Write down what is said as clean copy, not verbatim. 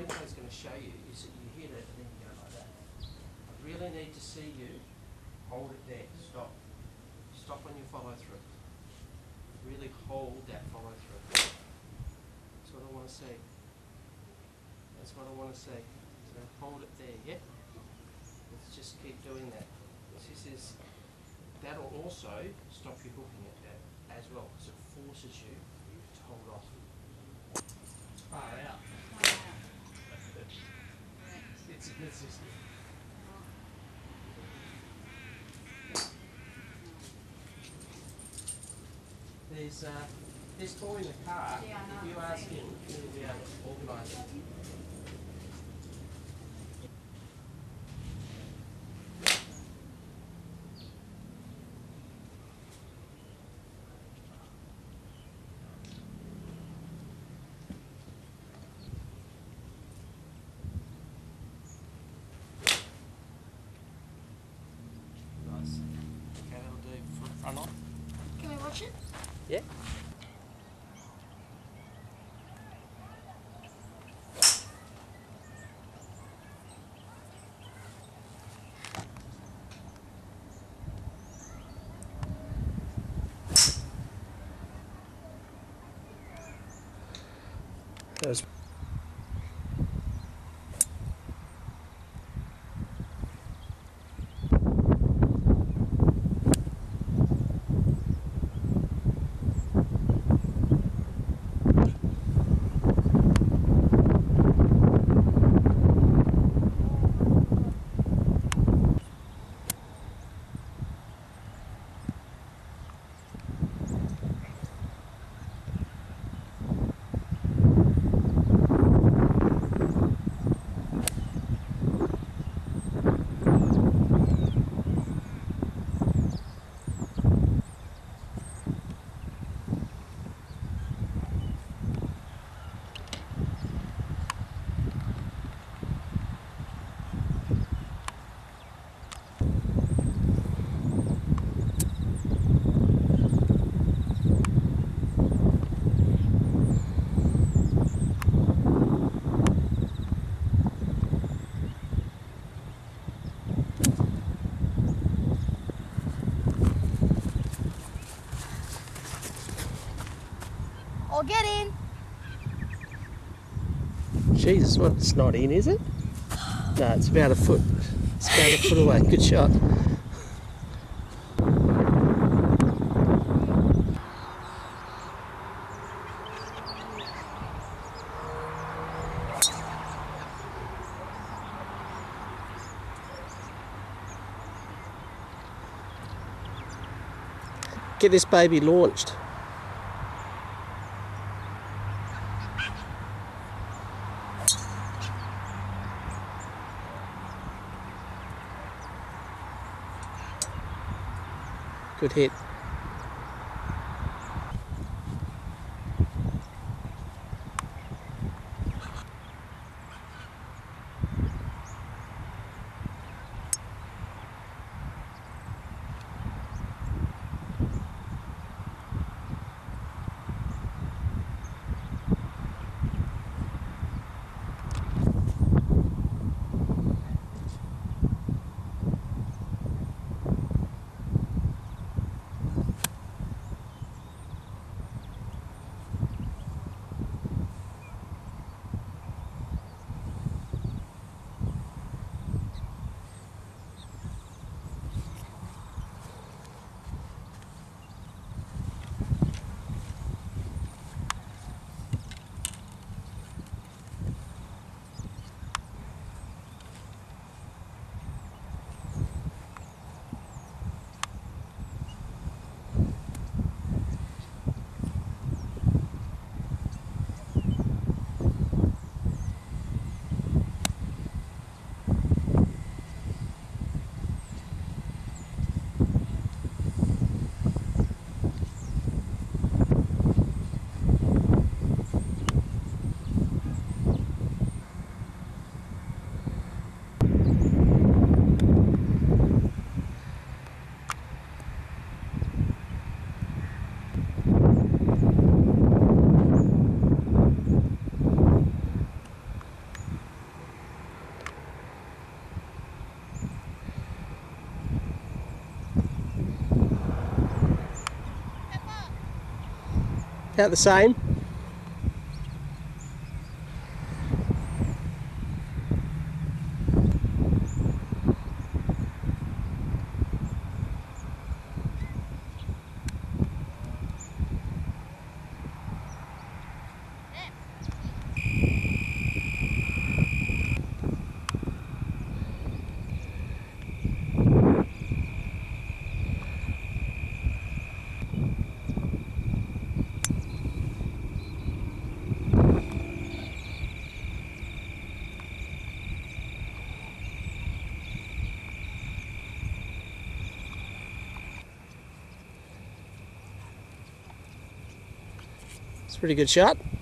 I was going to show you is that you hit it and then you go like that. I really need to see you hold it there. Stop. Stop on your follow through. Really hold that follow through. That's what I want to see. That's what I want to see. So hold it there, yeah? Let's just keep doing that. That'll also stop you hooking it as well, because it forces you to hold off. Far out. It's a good system. There's this toy in the car. If you ask him, he'll be able to organise it. Nice. Okay, that'll do front on. Can we watch it? Yeah. That's I'll get in. Jesus, what? It's not in, is it? No, it's about a foot. It's about a foot away. Good shot. Get this baby launched. Good hit. About the same. It's a pretty good shot.